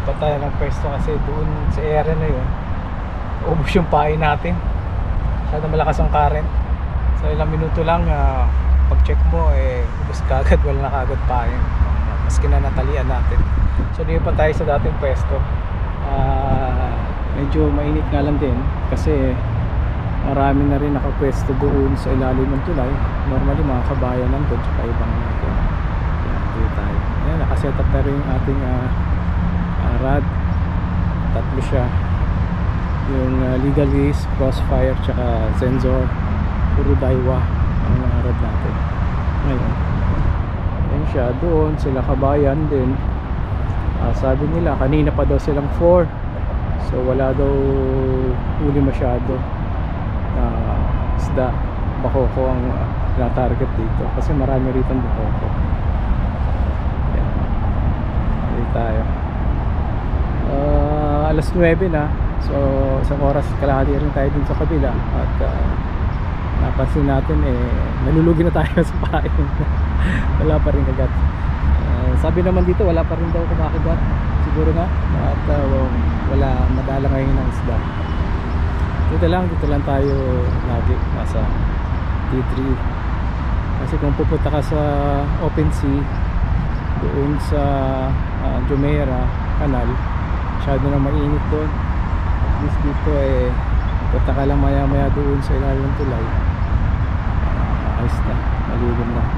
Lipat tayo ng pwesto kasi doon sa area na yun ubos yung pain natin. Masyado malakas ang current. So ilang minuto lang pag check mo ubos kagad, wala na kagad pain. Maski na natalian natin. So lipat tayo sa dating pwesto. Medyo mainit nga lang din kasi marami na rin nakapwesto doon sa ilalim ng tulay. Normally mga kabayan nandun tsaka ibang natin. Dito tayo. Ayan, nakaset up na rin yung ating rad. Tatlo siya. Yung legal gaze, crossfire tsaka sensor. Puro Daiwa ang mga rad natin ngayon. Ayan siya, doon sila kabayan din. Sabi nila kanina pa daw silang 4, so wala daw huli masyado isda. Bakoko ang na-target dito kasi marami rito ang bakoko. Ayan, dito tayo. Alas 9 na, so isang oras kalahati rin tayo dun sa kabila at napansin natin nalulugi na tayo sa pain. Wala pa rin kagat. Sabi naman dito wala pa rin daw kumakagat siguro nga at wala madala ngayon ng isda. Dito lang tayo lagi nasa D3 kasi kung pupunta ka sa open sea doon sa Jumeirah Canal, masyado na mainit doon. At least dito punta ka lang maya maya doon sa ilalim ng tulay, ayos na, malilim na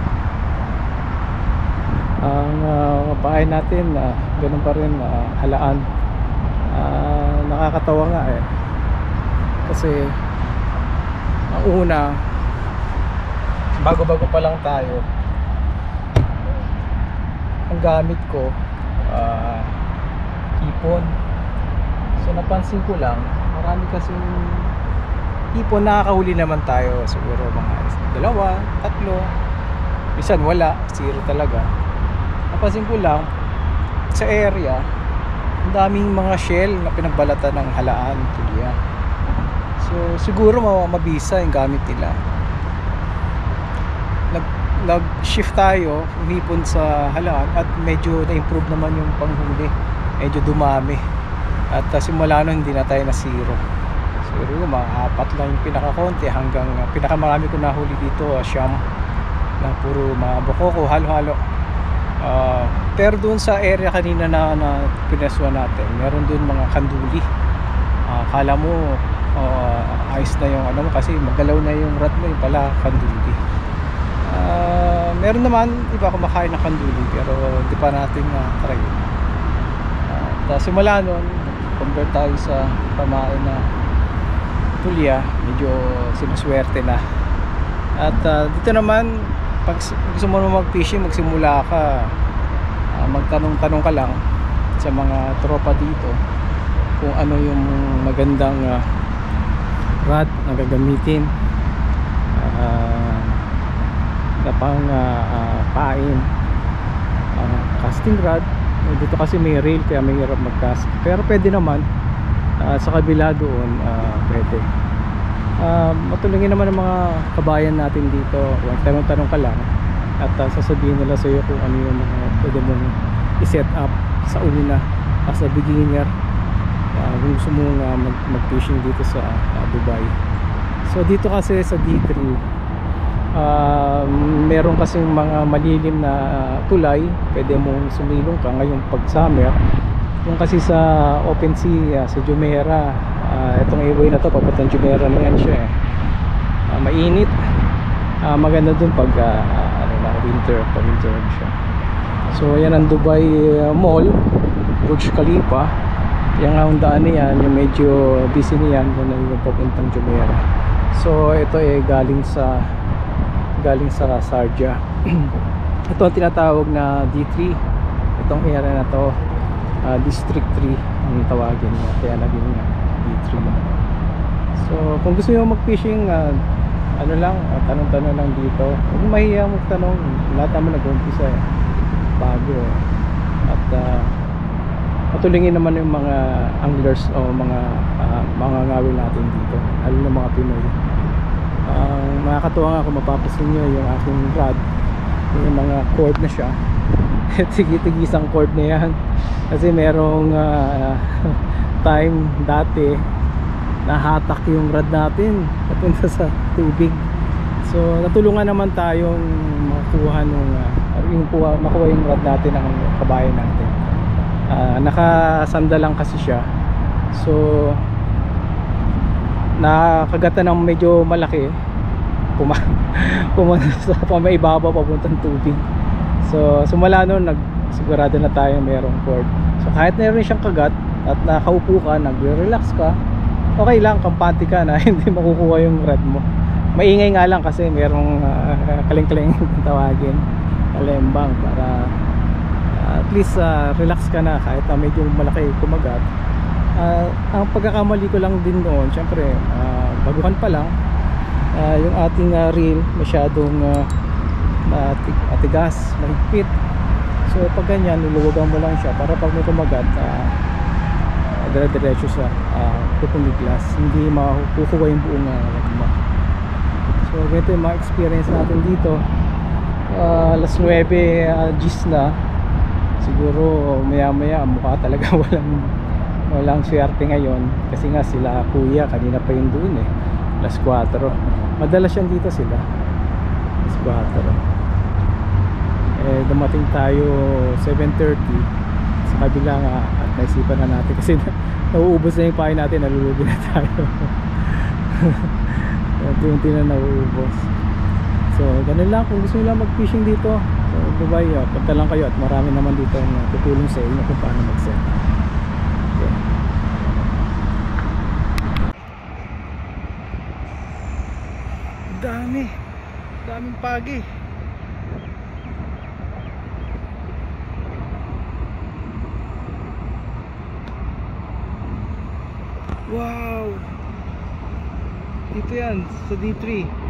ang pain natin. Ganun pa rin, halaan. Nakakatawa nga kasi ang una bago-bago pa lang tayo, ang gamit ko hipon. So napansin ko lang marami kasing hipon. Nakakahuli naman tayo siguro mga 2, 3, minsan wala, 0 talaga. Napansin ko lang sa area ang daming mga shell na pinagbalatan ng halaan, tulya. So siguro mabisa yung gamit nila. Nag-shift tayo, umipon sa halaan at medyo na-improve naman yung panghuli. Medyo dumami. At simula nun hindi na tayo na 0. Siguro mga 4 lang yung pinakakonti hanggang pinakamarami ko nahuli dito siyam na puro mga bakoko, halo-halo. Pero doon sa area kanina na pineswa natin, meron doon mga kanduli. Kala mo ayos na yung ano mo kasi magalaw na yung rat mo, yung pala kanduli. Meron naman iba kumakain ng kanduli pero hindi pa natin try. Simula nun convert tayo sa pamain na tulya, medyo sinuswerte na. At dito naman pag gusto mo mag-fishing, magsimula ka, magtanong-tanong ka lang sa mga tropa dito kung ano yung magandang rod na gagamitin na pang pain. Casting rod dito kasi may rail kaya may hirap mag-cast, pero pwede naman sa kabila doon, pwede. Matulungin naman ng mga kabayan natin dito. Tanong-tanong ka lang at sasabihin nila sa iyo kung ano yung mga pwede mong i-set up sa una as a beginner kung gusto mong mag-fishing dito sa Dubai. So dito kasi sa D3 meron kasing mga malilim na tulay, pwede mong sumilong ka ngayong pag summer. Yung kasi sa open sea sa Jumeirah, itong airway na to papuntang Jumeirah na yan siya mainit. Maganda dun pag winter, pag winter siya. So yan ang Dubai Mall, Burj Khalifa. Yung ang daan niyan, yung medyo busy niyan, yun yung papuntang Jumeirah. So ito galing sa Sharjah. Ito ang tinatawag na D3. Itong area na to District 3 ang tawagin niya, kaya naging D3. So kung gusto niyo mag-fishing, ano lang, tanong-tanong lang dito. Huwag mahiya magtanong, lahat naman nag-umpisa bago at patulungin naman yung mga anglers o mga ngawil natin dito, lalo na mga Pinoy. Makakatuwa nga kung mapapasin nyo yung aking rod, yung mga cord na siya. Tig-isang cord na yan, Kasi merong time dati nahatak yung rod natin papunta sa tubig. So natulungan naman tayong makuha makuha yung rod natin ng kabayan natin. Nakasanda lang kasi siya. So nakagatan ng medyo malaki, pumunta sa pamaibabaw papuntang tubig. So sumula noon sigurado na tayo merong cord. So kahit meron siyang kagat at nakaupo ka, nagre-relax ka, okay lang, kampante ka na hindi makukuha yung rod mo. Maingay nga lang kasi merong kaling-kaling tawagin, kalembang, para at least relax ka na kahit na medyo malaki kumagat. Ang pagkakamali ko lang din noon, syempre baguhan pa lang, yung ating reel masyadong matigas, mahigpit. So pag ganyan, luluwagan mo lang siya para pag may kumagat, dire-diretso sa pupumiglas, hindi makukuha yung buong mo. So ganito yung mga experience natin dito. Alas 9 Gis na. Siguro maya maya mukha talaga walang swerte ngayon, kasi nga sila kuya kanina pa yun doon alas 4. Madalas yan dito sila alas 4. Dumating tayo 7:30 sa kabila nga, at naisipan na natin kasi nauubos na yung pain natin, nalulugi na tayo. Unti-unti na nauubos. So ganun lang, kung gusto nyo lang mag fishing dito sa Dubai, punta lang kayo at marami naman dito ang tutulong sa inyo kung paano mag set. Okay. Daming pagi. Wow, dito yan sa D3.